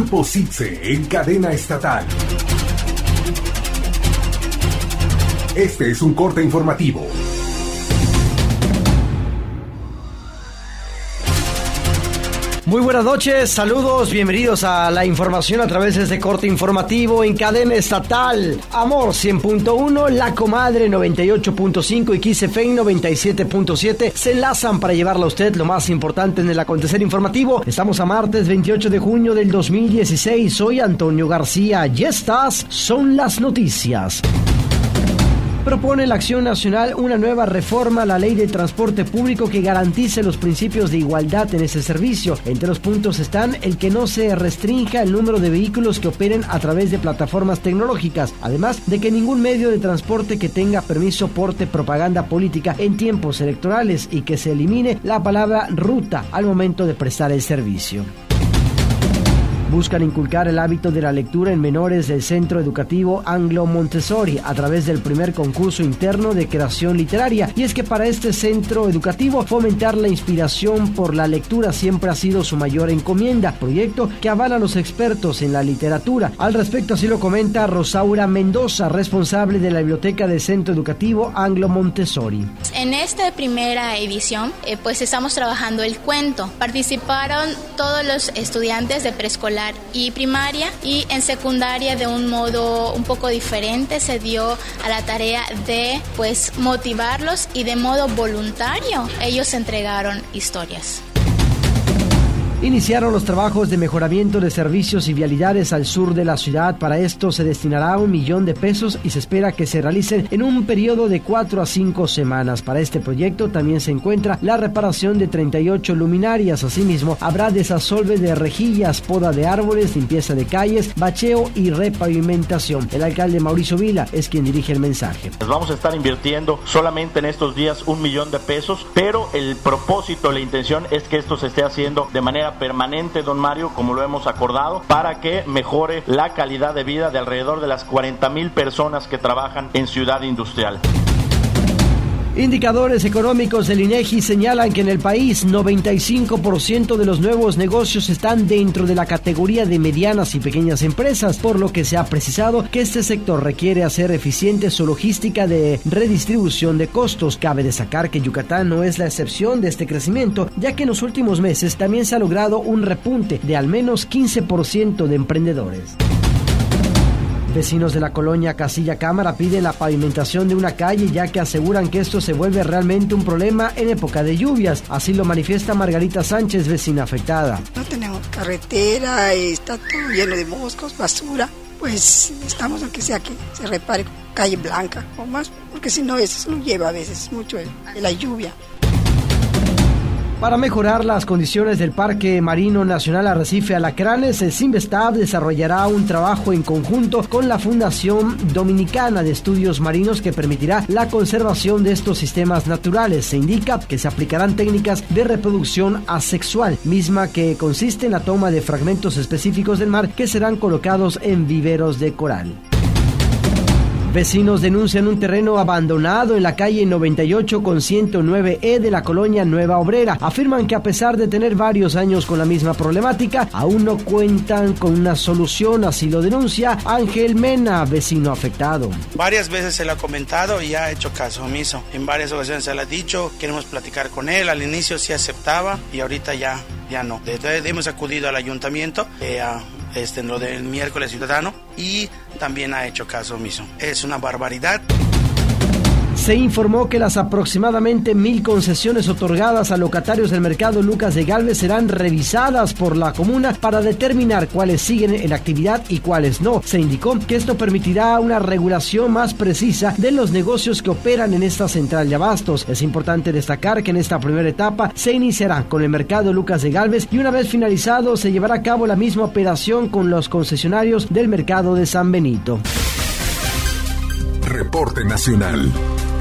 Grupo SITSE en cadena estatal. Este es un corte informativo. Muy buenas noches, saludos, bienvenidos a la información a través de este corte informativo en cadena estatal. Amor 100.1, La Comadre 98.5 y XFM 97.7 se enlazan para llevarle a usted lo más importante en el acontecer informativo. Estamos a martes 28 de junio del 2016, soy Antonio García y estas son las noticias. Propone la Acción Nacional una nueva reforma a la Ley de Transporte Público que garantice los principios de igualdad en ese servicio. Entre los puntos están el que no se restrinja el número de vehículos que operen a través de plataformas tecnológicas, además de que ningún medio de transporte que tenga permiso porte propaganda política en tiempos electorales y que se elimine la palabra ruta al momento de prestar el servicio. Buscan inculcar el hábito de la lectura en menores del Centro Educativo Anglo Montessori a través del primer concurso interno de creación literaria. Y es que para este centro educativo fomentar la inspiración por la lectura siempre ha sido su mayor encomienda, proyecto que avala a los expertos en la literatura. Al respecto así lo comenta Rosaura Mendoza, responsable de la biblioteca del Centro Educativo Anglo Montessori. En esta primera edición pues estamos trabajando el cuento. Participaron todos los estudiantes de preescolar y primaria, y en secundaria de un modo un poco diferente se dio a la tarea de pues motivarlos y de modo voluntario ellos entregaron historias. Iniciaron los trabajos de mejoramiento de servicios y vialidades al sur de la ciudad. Para esto se destinará $1 millón y se espera que se realicen en un periodo de 4 a 5 semanas. Para este proyecto también se encuentra la reparación de 38 luminarias. Asimismo, habrá desasolve de rejillas, poda de árboles, limpieza de calles, bacheo y repavimentación. El alcalde Mauricio Vila es quien dirige el mensaje. Les vamos a estar invirtiendo solamente en estos días $1 millón, pero el propósito, la intención es que esto se esté haciendo de manera permanente, don Mario, como lo hemos acordado, para que mejore la calidad de vida de alrededor de las 40,000 personas que trabajan en Ciudad Industrial. Indicadores económicos del INEGI señalan que en el país 95% de los nuevos negocios están dentro de la categoría de medianas y pequeñas empresas, por lo que se ha precisado que este sector requiere hacer eficiente su logística de redistribución de costos. Cabe destacar que Yucatán no es la excepción de este crecimiento, ya que en los últimos meses también se ha logrado un repunte de al menos 15% de emprendedores. Vecinos de la colonia Casilla Cámara piden la pavimentación de una calle, ya que aseguran que esto se vuelve realmente un problema en época de lluvias. Así lo manifiesta Margarita Sánchez, vecina afectada. No tenemos carretera, está todo lleno de moscos, basura. Pues estamos aunque sea que se repare calle blanca o más, porque si no eso lo lleva a veces mucho de la lluvia. Para mejorar las condiciones del Parque Marino Nacional Arrecife Alacranes, el Cinvestav desarrollará un trabajo en conjunto con la Fundación Dominicana de Estudios Marinos que permitirá la conservación de estos sistemas naturales. Se indica que se aplicarán técnicas de reproducción asexual, misma que consiste en la toma de fragmentos específicos del mar que serán colocados en viveros de coral. Vecinos denuncian un terreno abandonado en la calle 98 con 109E de la colonia Nueva Obrera. Afirman que a pesar de tener varios años con la misma problemática, aún no cuentan con una solución, así lo denuncia Ángel Mena, vecino afectado. Varias veces se lo ha comentado y ha hecho caso omiso. En varias ocasiones se le ha dicho, queremos platicar con él. Al inicio sí aceptaba y ahorita ya no. Hemos acudido al ayuntamiento, en lo del miércoles ciudadano, y también ha hecho caso omiso. Es una barbaridad. Se informó que las aproximadamente 1,000 concesiones otorgadas a locatarios del mercado Lucas de Gálvez serán revisadas por la comuna para determinar cuáles siguen en actividad y cuáles no. Se indicó que esto permitirá una regulación más precisa de los negocios que operan en esta central de abastos. Es importante destacar que en esta primera etapa se iniciará con el mercado Lucas de Gálvez y una vez finalizado se llevará a cabo la misma operación con los concesionarios del mercado de San Benito. Reporte Nacional.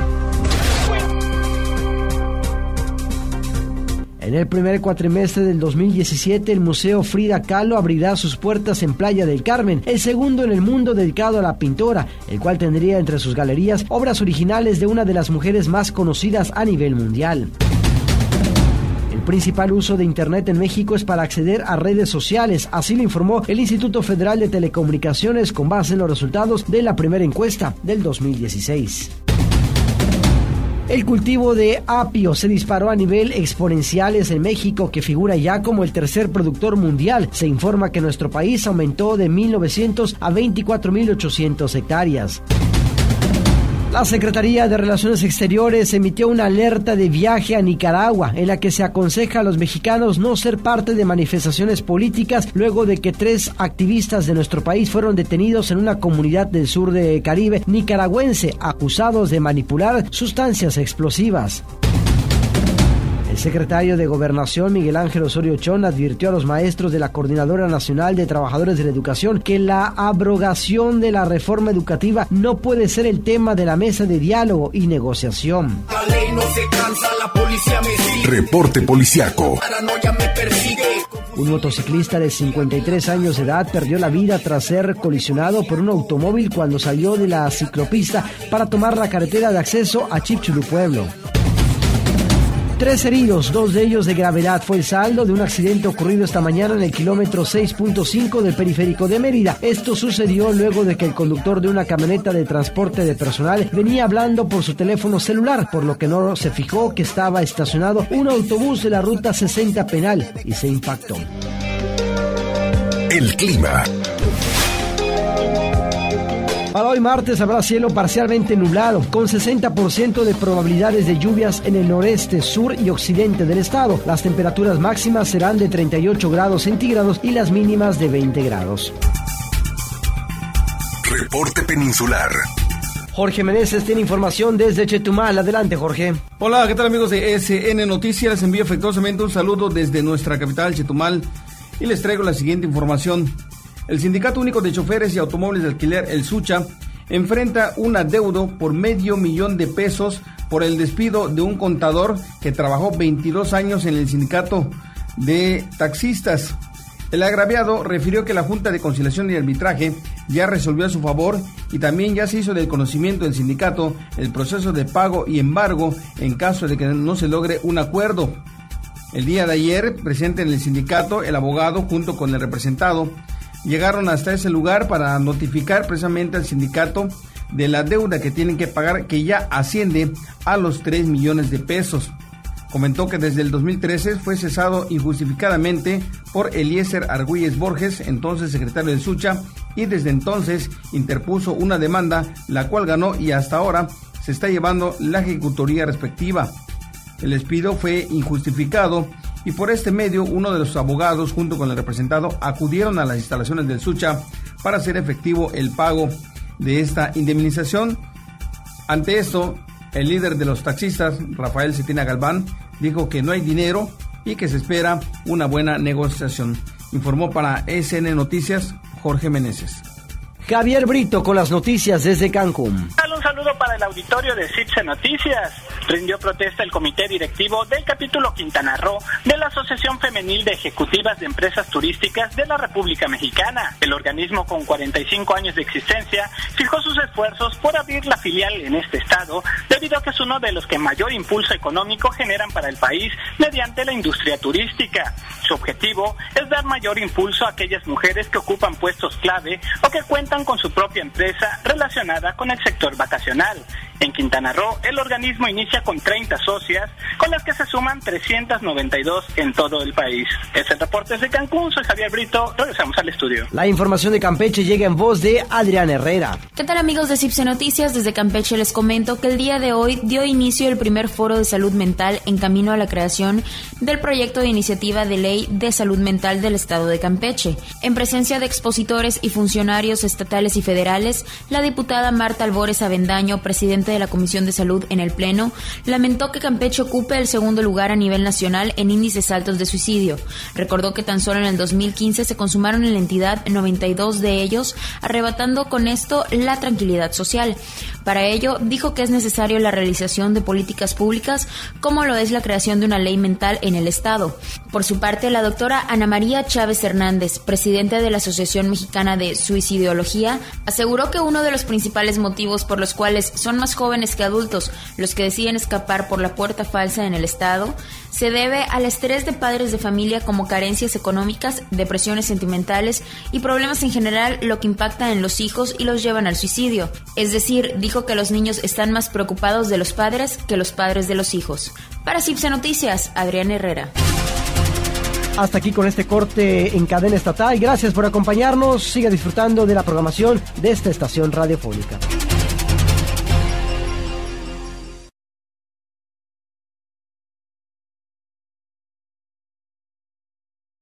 En el primer cuatrimestre del 2017, el Museo Frida Kahlo abrirá sus puertas en Playa del Carmen, el segundo en el mundo dedicado a la pintora, el cual tendría entre sus galerías obras originales de una de las mujeres más conocidas a nivel mundial. El principal uso de Internet en México es para acceder a redes sociales, así lo informó el Instituto Federal de Telecomunicaciones con base en los resultados de la primera encuesta del 2016. El cultivo de apio se disparó a nivel exponenciales en México, que figura ya como el tercer productor mundial. Se informa que nuestro país aumentó de 1.900 a 24.800 hectáreas. La Secretaría de Relaciones Exteriores emitió una alerta de viaje a Nicaragua, en la que se aconseja a los mexicanos no ser parte de manifestaciones políticas luego de que 3 activistas de nuestro país fueron detenidos en una comunidad del sur de Caribe nicaragüense, acusados de manipular sustancias explosivas. El secretario de Gobernación, Miguel Ángel Osorio Chong, advirtió a los maestros de la Coordinadora Nacional de Trabajadores de la Educación que la abrogación de la reforma educativa no puede ser el tema de la mesa de diálogo y negociación. La ley no se cansa, la policía me sigue. Reporte policiaco. Paranoia me persigue. Un motociclista de 53 años de edad perdió la vida tras ser colisionado por un automóvil cuando salió de la ciclopista para tomar la carretera de acceso a Chipchulú Pueblo. 3 heridos, 2 de ellos de gravedad, fue el saldo de un accidente ocurrido esta mañana en el kilómetro 6.5 del periférico de Mérida. Esto sucedió luego de que el conductor de una camioneta de transporte de personal venía hablando por su teléfono celular, por lo que no se fijó que estaba estacionado un autobús de la ruta 60 penal y se impactó. El clima. Para hoy martes habrá cielo parcialmente nublado, con 60% de probabilidades de lluvias en el noreste, sur y occidente del estado. Las temperaturas máximas serán de 38 grados centígrados y las mínimas de 20 grados. Reporte peninsular. Jorge Meneses tiene información desde Chetumal. Adelante, Jorge. Hola, ¿qué tal, amigos de SN Noticias? Les envío afectuosamente un saludo desde nuestra capital, Chetumal, y les traigo la siguiente información. El Sindicato Único de Choferes y Automóviles de Alquiler, el SUCHA, enfrenta un adeudo por $500,000 por el despido de un contador que trabajó 22 años en el sindicato de taxistas. El agraviado refirió que la Junta de Conciliación y Arbitraje ya resolvió a su favor y también ya se hizo del conocimiento del sindicato el proceso de pago y embargo en caso de que no se logre un acuerdo. El día de ayer, presente en el sindicato, el abogado junto con el representado llegaron hasta ese lugar para notificar precisamente al sindicato de la deuda que tienen que pagar, que ya asciende a los 3 millones de pesos. Comentó que desde el 2013 fue cesado injustificadamente por Eliezer Argüelles Borges, entonces secretario del SUCHA, y desde entonces interpuso una demanda, la cual ganó y hasta ahora se está llevando la ejecutoría respectiva. El despido fue injustificado y por este medio uno de los abogados junto con el representado acudieron a las instalaciones del SUCHA para hacer efectivo el pago de esta indemnización. Ante esto, el líder de los taxistas, Rafael Cetina Galván, dijo que no hay dinero y que se espera una buena negociación. Informó para SN Noticias Jorge Meneses. Javier Brito con las noticias desde Cancún. Un saludo para el auditorio de CIPSE Noticias. Rindió protesta el comité directivo del capítulo Quintana Roo de la Asociación Femenil de Ejecutivas de Empresas Turísticas de la República Mexicana. El organismo, con 45 años de existencia, fijó sus esfuerzos por abrir la filial en este estado, debido a que es uno de los que mayor impulso económico generan para el país mediante la industria turística. Su objetivo es dar mayor impulso a aquellas mujeres que ocupan puestos clave o que cuentan con su propia empresa relacionada con el sector vacacional. En Quintana Roo, el organismo inicia con 30 socias, con las que se suman 392 en todo el país. Es el reporte desde Cancún, soy Javier Brito, regresamos al estudio. La información de Campeche llega en voz de Adrián Herrera. ¿Qué tal, amigos de CIPSE Noticias? Desde Campeche les comento que el día de hoy dio inicio el primer foro de salud mental en camino a la creación del proyecto de iniciativa de ley de salud mental del estado de Campeche. En presencia de expositores y funcionarios estatales y federales, la diputada Marta Albores Avendaño, presidente de la Comisión de Salud en el Pleno, lamentó que Campeche ocupe el segundo lugar a nivel nacional en índices altos de suicidio. Recordó que tan solo en el 2015 se consumaron en la entidad 92 de ellos, arrebatando con esto la tranquilidad social. Para ello, dijo que es necesario la realización de políticas públicas, como lo es la creación de una ley mental en el Estado. Por su parte, la doctora Ana María Chávez Hernández, presidenta de la Asociación Mexicana de Suicidología, aseguró que uno de los principales motivos por los cuales son más jóvenes que adultos los que deciden escapar por la puerta falsa en el estado, se debe al estrés de padres de familia como carencias económicas, depresiones sentimentales y problemas en general, lo que impacta en los hijos y los llevan al suicidio. Es decir, dijo que los niños están más preocupados de los padres que los padres de los hijos. Para CIPSE Noticias, Adrián Herrera. Hasta aquí con este corte en cadena estatal. Gracias por acompañarnos. Siga disfrutando de la programación de esta estación radiofónica.